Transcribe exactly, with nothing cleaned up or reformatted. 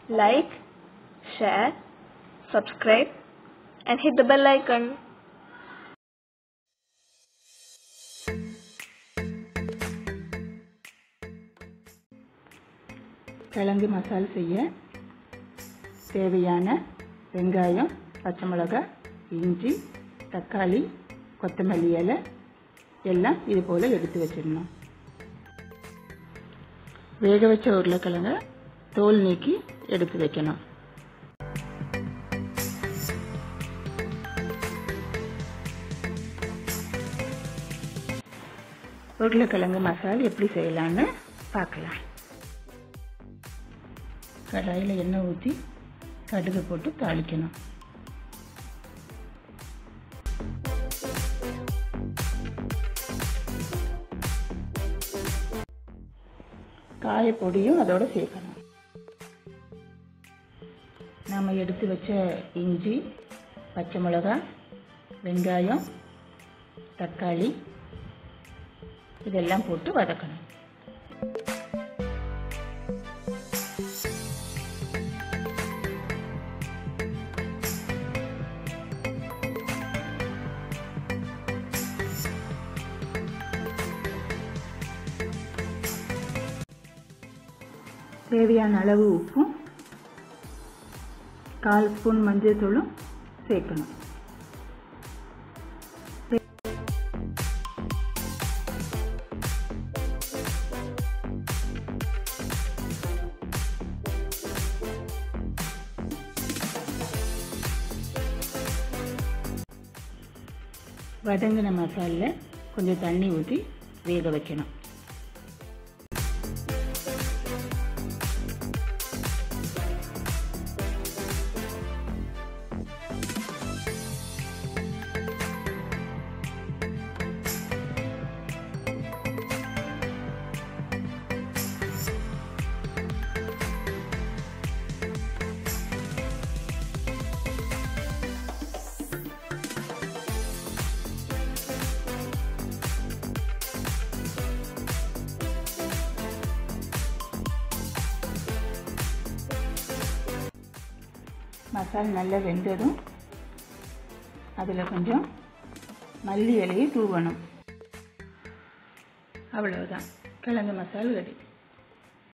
like, share, subscribe and hit the bell icon. கிழங்கு மசால் செய்ய தேவையான வெங்காயம், பச்சை மிளகாய், இஞ்சி, தக்காளி, கொத்தமல்லி இலை எல்லாம் இது போல் எடுத்து வச்சிடணும். வேக வச்ச உருளைக்கிழங்க தோல் நீக்கி எடுத்து வைக்கணும். உருளைக்கிழங்கு மசால் எப்படி செய்யலான்னு பார்க்கலாம். கடாயில் எண்ணெய் ஊற்றி கடுகு போட்டு தாளிக்கணும். காயப்பொடியும் அதோட சேர்க்கணும். நாம் எடுத்து வச்ச இஞ்சி, பச்சை மிளகாய், வெங்காயம், தக்காளி இதெல்லாம் போட்டு வதக்கணும். தேவையான அளவு உப்பும் கால் ஸ்பூன் மஞ்சள் தூளும் சேர்க்கணும். வதங்கின மசாலில் கொஞ்சம் தண்ணி ஊற்றி வேக வைக்கணும். மசால் நல்லா வெந்ததும் அதில் கொஞ்சம் மல்லி இலையை தூவணும். அவ்வளவுதான், கிழங்கு மசால் ரெடி.